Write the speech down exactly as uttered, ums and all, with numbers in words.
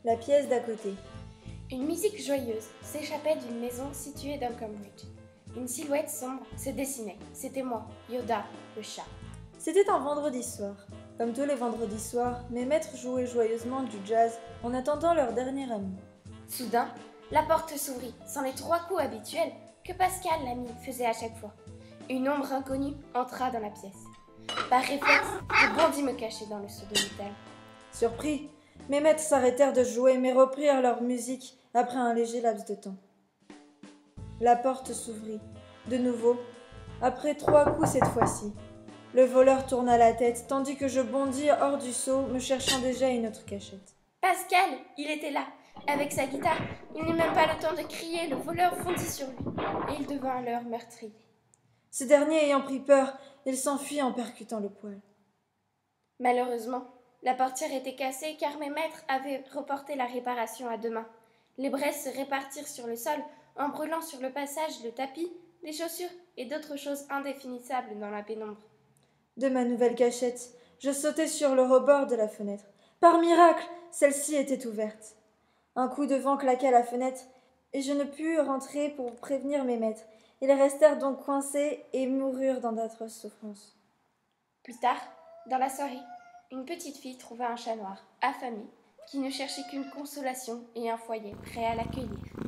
La pièce d'à côté. Une musique joyeuse s'échappait d'une maison située dans Cambridge. Une silhouette sombre se dessinait. C'était moi, Yoda, le chat. C'était un vendredi soir. Comme tous les vendredis soirs, mes maîtres jouaient joyeusement du jazz en attendant leur dernier amour. Soudain, la porte s'ouvrit, sans les trois coups habituels que Pascal, l'ami, faisait à chaque fois. Une ombre inconnue entra dans la pièce. Par réflexe, je bondis me cacher dans le seau de métal. Surpris, mes maîtres s'arrêtèrent de jouer mais reprirent leur musique après un léger laps de temps. La porte s'ouvrit, de nouveau, après trois coups cette fois-ci. Le voleur tourna la tête, tandis que je bondis hors du seau, me cherchant déjà une autre cachette. Pascal, il était là, avec sa guitare. Il n'eut même pas le temps de crier, le voleur fondit sur lui, et il devint alors meurtrier. Ce dernier ayant pris peur, il s'enfuit en percutant le poêle. Malheureusement, la portière était cassée car mes maîtres avaient reporté la réparation à demain. Les braises se répartirent sur le sol en brûlant sur le passage le tapis, les chaussures et d'autres choses indéfinissables dans la pénombre. De ma nouvelle cachette, je sautai sur le rebord de la fenêtre. Par miracle, celle-ci était ouverte. Un coup de vent claqua la fenêtre, et je ne pus rentrer pour prévenir mes maîtres. Ils restèrent donc coincés et moururent dans d'atroces souffrances. Plus tard, dans la soirée, une petite fille trouva un chat noir, affamé, qui ne cherchait qu'une consolation et un foyer prêt à l'accueillir.